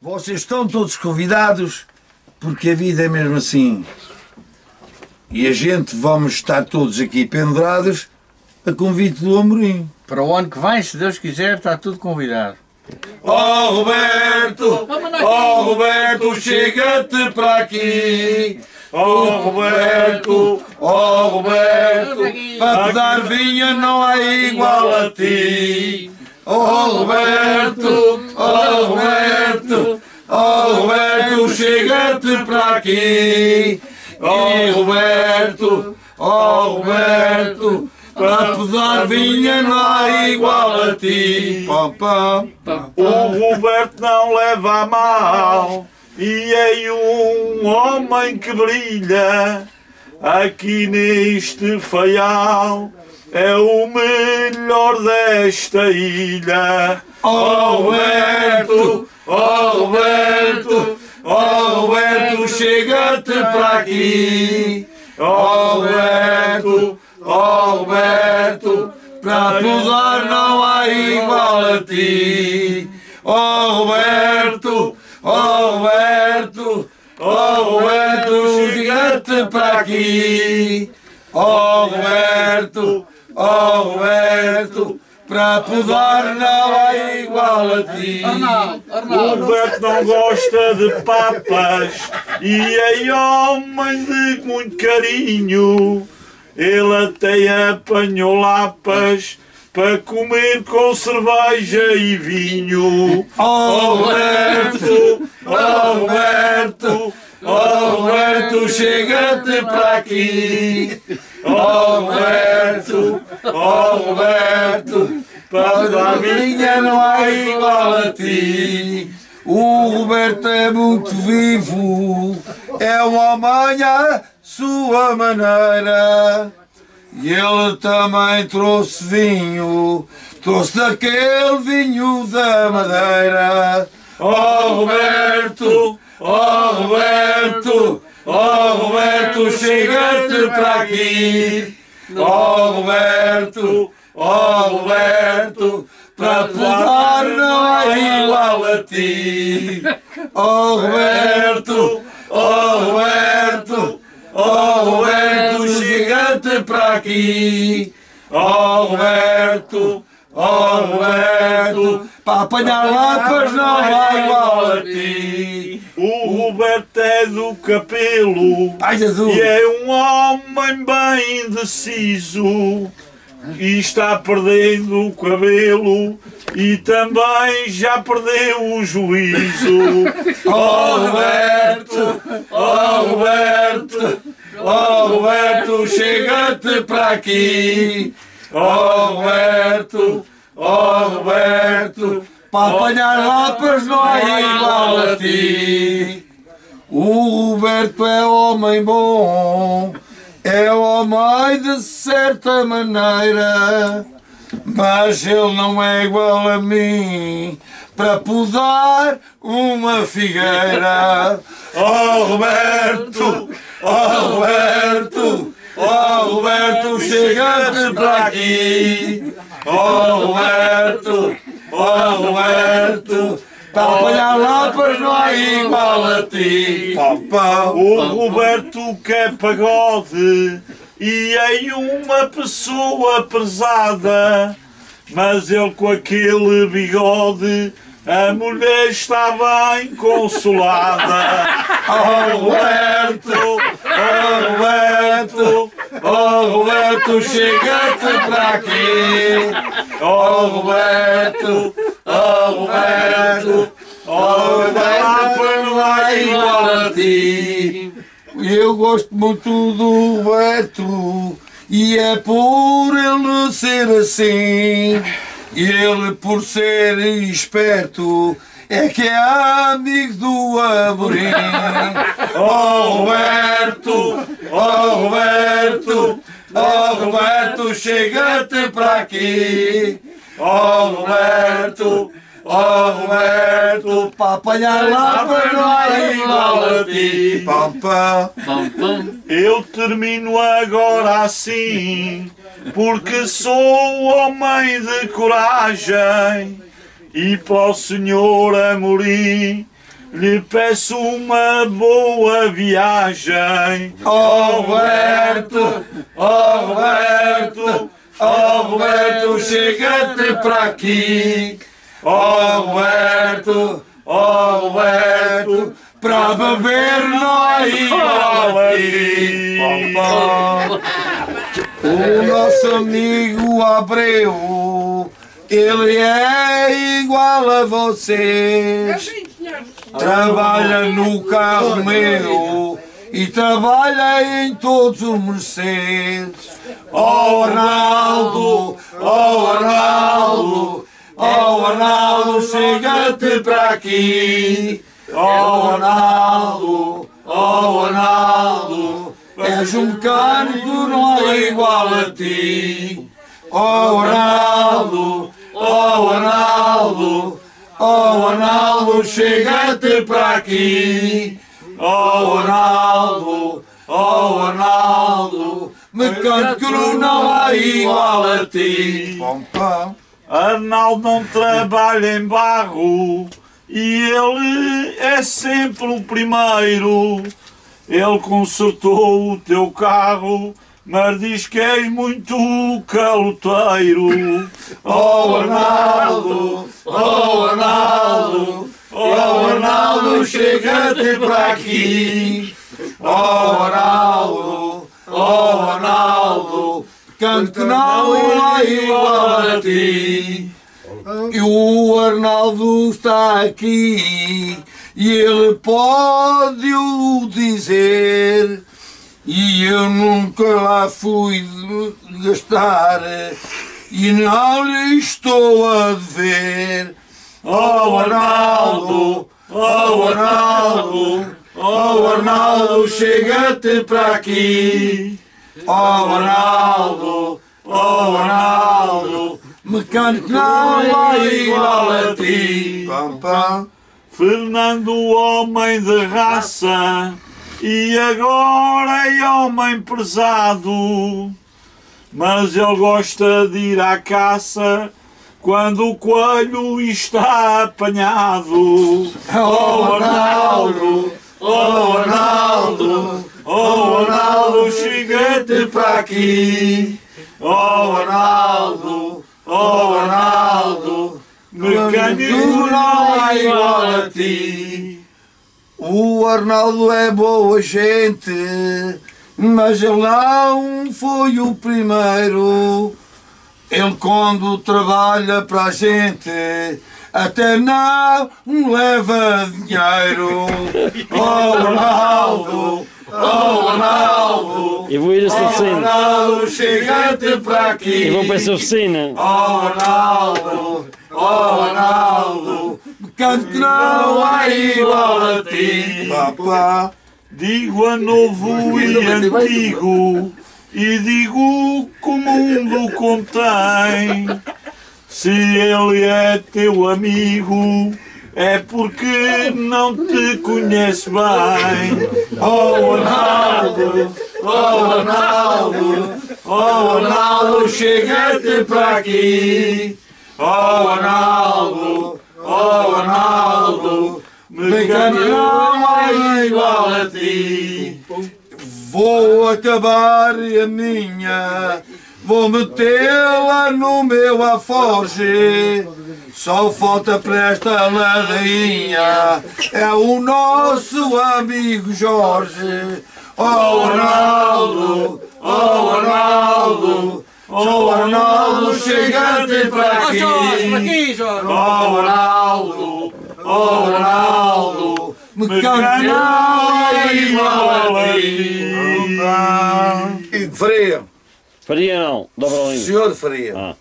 Vocês estão todos convidados, porque a vida é mesmo assim. E a gente vamos estar todos aqui pendurados a convite do Amorim. Para o ano que vem, se Deus quiser, está tudo convidado. Oh Roberto, chega-te para aqui. Oh Roberto, para te dar vinha não há igual a ti. Oh Roberto, chega-te para aqui. Oh Roberto, para te dar vinha não há igual a ti. O Roberto não leva a mal e é um homem que brilha aqui neste Faial. É o melhor desta ilha. Oh Roberto, chega-te para aqui. Oh Roberto, para te dar não há igual a ti. Oh Roberto, chega-te para aqui. Oh Roberto, para te dar não há igual a ti. O Roberto não gosta de papas e é homem de muito carinho. Ele até apanhou lapas para comer com cerveja e vinho. Oh Roberto, chega-te para aqui. Oh Roberto, para dar vinha não há igual a ti. O Roberto é muito vivo, é um homem à sua maneira. E ele também trouxe vinho, trouxe daquele vinho da Madeira. Oh Roberto, chega-te para aqui. Oh Roberto, para te dar não há igual a ti. Oh Roberto, chega-te para aqui. Oh Roberto, para apanhar lapas não há igual a ti. O Roberto é do Capelo e é um homem bem indeciso. E está perdendo o cabelo e também já perdeu o juízo. Oh Roberto, chega-te para aqui. Oh Roberto, para apanhar lapas não há igual a ti. O Roberto é homem bom, é homem de certa maneira, mas ele não é igual a mim para podar uma figueira. Oh Roberto, chega-te para aqui. Oh Roberto, para apanhar lapas não há igual a ti. O Roberto quer pagode e é uma pessoa pesada, mas ele com aquele bigode a mulher está bem consolada. Oh Roberto, chega-te para aqui. Oh Roberto, não há igual a ti. Eu gosto muito do Roberto e é por ele ser assim. Ele, por ser esperto, é que é amigo do Amorim. Oh Roberto, chega-te para aqui. Oh Roberto, para apanhar lapas não há igual a ti. Eu termino agora assim, porque sou homem de coragem. E para o Senhor Amorim lhe peço uma boa viagem. Roberto, Roberto, Roberto, chega-te para aqui. Roberto, Roberto, para beber não há igual a ti. O nosso amigo Abreu, ele é igual a vocês. Trabalha no carro meu e trabalha em todos os Mercedes. Oh Arnaldo, oh Arnaldo, oh Arnaldo, chega-te para aqui. Oh Arnaldo, oh Arnaldo, és um mecânico, não é igual a ti. Oh Arnaldo, oh Arnaldo, oh Arnaldo, chega-te para aqui. Oh Arnaldo, oh Arnaldo, mecânico não é igual a ti. Arnaldo não trabalha em barro e ele é sempre o primeiro. Ele consertou o teu carro, mas diz que és muito caloteiro. Oh Arnaldo, oh Arnaldo, oh Arnaldo, chega-te para aqui. Oh Arnaldo, oh Arnaldo, canto que não é igual a ti. E o Arnaldo está aqui e ele pode o dizer. E eu nunca lá fui gastar e não lhe estou a dever. Oh Arnaldo, oh Arnaldo, oh Arnaldo, chega-te para aqui. Oh Arnaldo, oh Arnaldo, mecânico não é igual a ti. Fernando, homem de raça, e agora é homem prezado, mas ele gosta de ir à caça quando o coelho está apanhado. Oh Arnaldo, oh Arnaldo, oh Arnaldo, chega-te para aqui. Oh Arnaldo, oh Arnaldo, mecânico não é igual a ti. O Arnaldo é boa gente, mas ele não foi o primeiro. Ele quando trabalha para a gente até não leva dinheiro. Oh Arnaldo, oh Arnaldo, Eu vou ir a esta oficina. Arnaldo, chega-te para aqui. Eu vou para essa oficina. Oh Arnaldo, oh Arnaldo, canto não é igual a ti. Digo a novo e antigo, e digo que o mundo contém. Se ele é teu amigo, é porque não te conhece bem. Oh Arnaldo, oh Arnaldo, oh Arnaldo, chega-te para aqui. Oh Arnaldo, oh Arnaldo, mecânico não é igual a ti. Vou acabar a minha, vou metê-la no meu alforje. Só falta para esta ladainha, é o nosso amigo Jorge. Oh Arnaldo, oh Arnaldo, oh Arnaldo, chega-te para aqui. Oh Arnaldo, oh Arnaldo, mecânico não é igual a ti. Faria. Faria não, dobra a língua. Senhor Faria. Ah.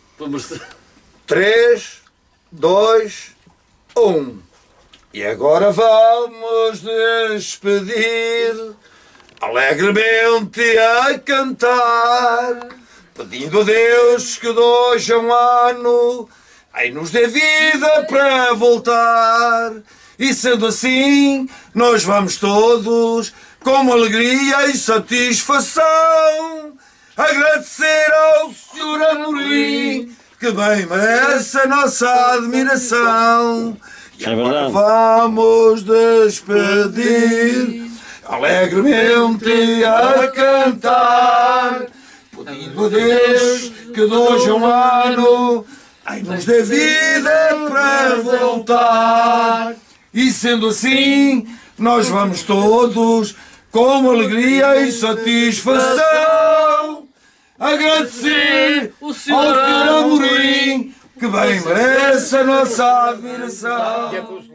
3, 2, 1. E agora vamos despedir, alegremente a cantar, pedindo a Deus que de hoje a um ano aí nos dê vida para voltar. E sendo assim, nós vamos todos, com alegria e satisfação, agradecer ao Sr. Amorim, que bem merece a nossa admiração. É verdade. Vamos despedir alegremente a cantar, pedindo a Deus que de hoje a um ano nos dê vida para voltar. E sendo assim, nós vamos todos com alegria e satisfação agradecer ao Sr. Amorim, que bem merece a nossa admiração.